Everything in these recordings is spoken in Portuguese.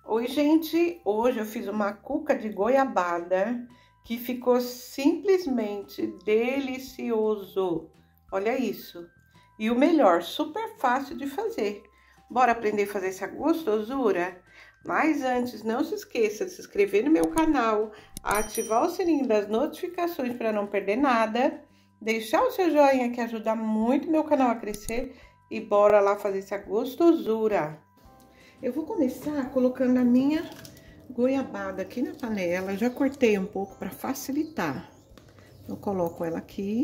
Oi, gente! Hoje eu fiz uma cuca de goiabada que ficou simplesmente delicioso. Olha isso! E o melhor, super fácil de fazer. Bora aprender a fazer essa gostosura? Mas antes, não se esqueça de se inscrever no meu canal, ativar o sininho das notificações para não perder nada, deixar o seu joinha que ajuda muito meu canal a crescer e bora lá fazer essa gostosura. Eu vou começar colocando a minha goiabada aqui na panela. Já cortei um pouco para facilitar. Eu coloco ela aqui.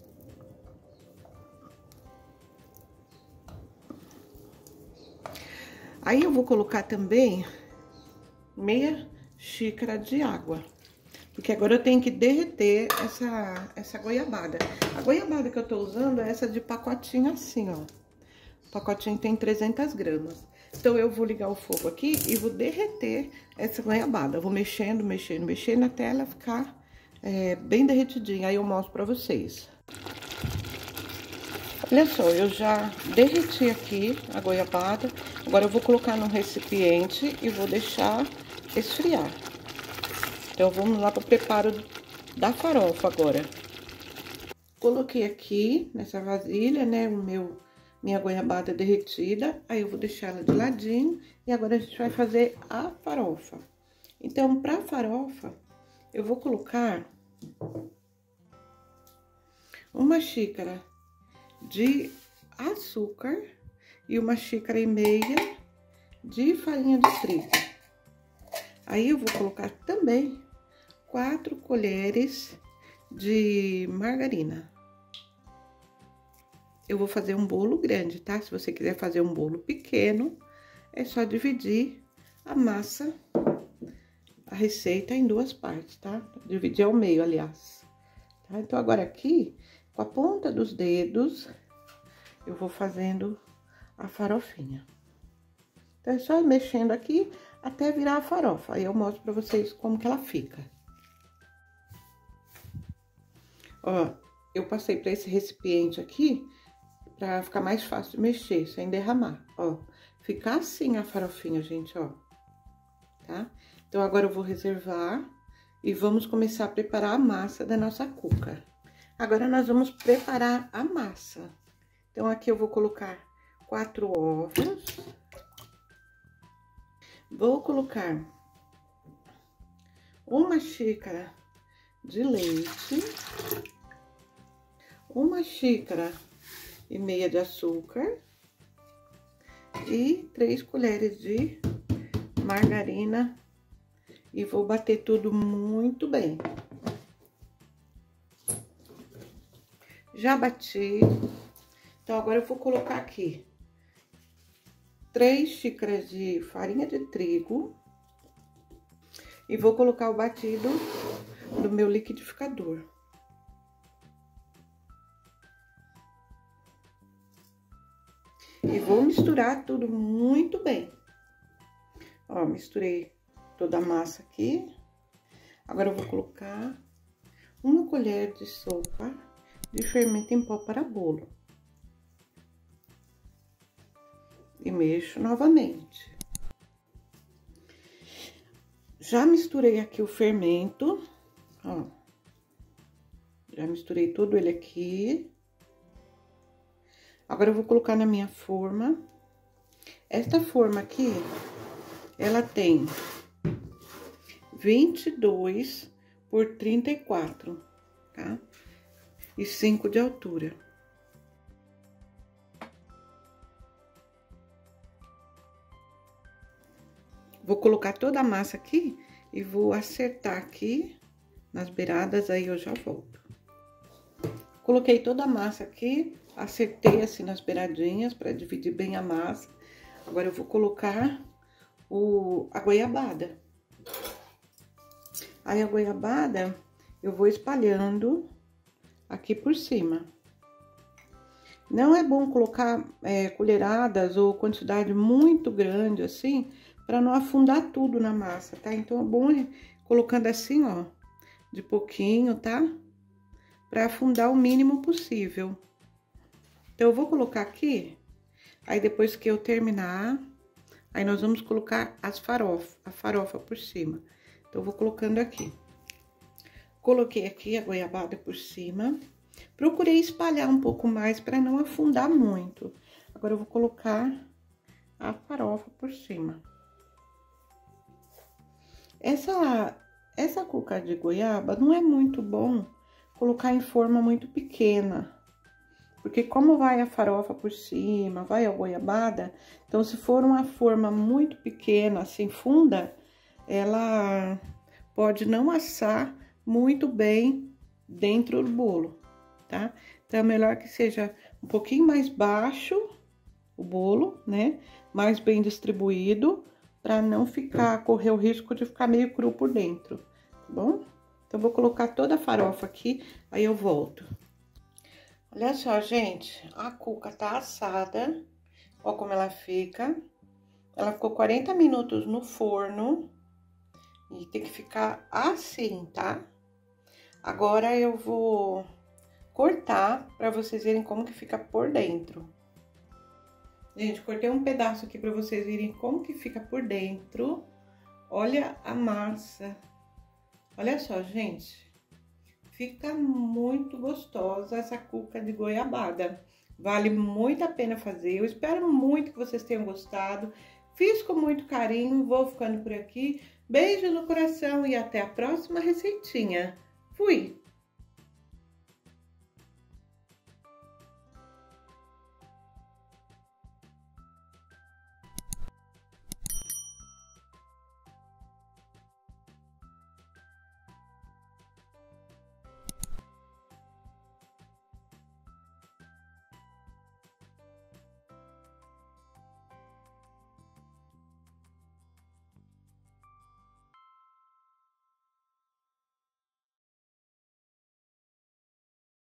Aí eu vou colocar também meia xícara de água. Porque agora eu tenho que derreter essa goiabada. A goiabada que eu tô usando é essa de pacotinho assim, ó. O pacotinho tem 300 gramas. Então, eu vou ligar o fogo aqui e vou derreter essa goiabada. Eu vou mexendo até ela ficar bem derretidinha. Aí eu mostro pra vocês. Olha só, eu já derreti aqui a goiabada. Agora, eu vou colocar num recipiente e vou deixar esfriar. Então, vamos lá pro preparo da farofa agora. Coloquei aqui nessa vasilha, né, minha goiabada derretida, aí eu vou deixar ela de ladinho e agora a gente vai fazer a farofa. Então, pra farofa, eu vou colocar uma xícara de açúcar e uma xícara e meia de farinha de trigo. Aí, eu vou colocar também 4 colheres de margarina. Eu vou fazer um bolo grande, tá? Se você quiser fazer um bolo pequeno, é só dividir a massa, a receita em 2 partes, tá? Dividir ao meio, aliás. Tá? Então, agora aqui, com a ponta dos dedos, eu vou fazendo a farofinha. Então, é só mexendo aqui até virar a farofa. Aí, eu mostro pra vocês como que ela fica. Ó, eu passei pra esse recipiente aqui, pra ficar mais fácil de mexer, sem derramar, ó. Fica assim a farofinha, gente, ó. Tá? Então, agora eu vou reservar e vamos começar a preparar a massa da nossa cuca. Agora, nós vamos preparar a massa. Então, aqui eu vou colocar 4 ovos. Vou colocar 1 xícara de leite. 1 xícara e meia de açúcar e 3 colheres de margarina e vou bater tudo muito bem. Já bati, então agora eu vou colocar aqui 3 xícaras de farinha de trigo e vou colocar o batido do meu liquidificador. E vou misturar tudo muito bem. Ó, misturei toda a massa aqui. Agora, eu vou colocar 1 colher de sopa de fermento em pó para bolo. E mexo novamente. Já misturei aqui o fermento, ó. Já misturei todo ele aqui. Agora, eu vou colocar na minha forma. Esta forma aqui, ela tem 22 por 34, tá? E 5 de altura. Vou colocar toda a massa aqui e vou acertar aqui nas beiradas, aí eu já volto. Coloquei toda a massa aqui, acertei assim nas beiradinhas para dividir bem a massa. Agora, eu vou colocar a goiabada. Aí, a goiabada, eu vou espalhando aqui por cima. Não é bom colocar colheradas ou quantidade muito grande, assim, para não afundar tudo na massa, tá? Então, é bom ir colocando assim, ó, de pouquinho, tá? Para afundar o mínimo possível. Então, eu vou colocar aqui, aí depois que eu terminar, Aí, nós vamos colocar a farofa por cima. Então, eu vou colocando aqui. Coloquei aqui a goiabada por cima. Procurei espalhar um pouco mais para não afundar muito. Agora, eu vou colocar a farofa por cima. Essa cuca de goiaba não é muito bom colocar em forma muito pequena. Porque como vai a farofa por cima, vai a goiabada, então se for uma forma muito pequena, assim, funda, ela pode não assar muito bem dentro do bolo, tá? Então, é melhor que seja um pouquinho mais baixo o bolo, né? Mais bem distribuído, para não correr o risco de ficar meio cru por dentro, tá bom? Então, vou colocar toda a farofa aqui, aí eu volto. Olha só, gente, a cuca tá assada, ó como ela fica. Ela ficou 40 minutos no forno e tem que ficar assim, tá? Agora eu vou cortar pra vocês verem como que fica por dentro. Gente, cortei um pedaço aqui pra vocês verem como que fica por dentro. Olha a massa. Olha só, gente. Fica muito gostosa essa cuca de goiabada. Vale muito a pena fazer. Eu espero muito que vocês tenham gostado. Fiz com muito carinho, vou ficando por aqui. Beijo no coração e até a próxima receitinha. Fui!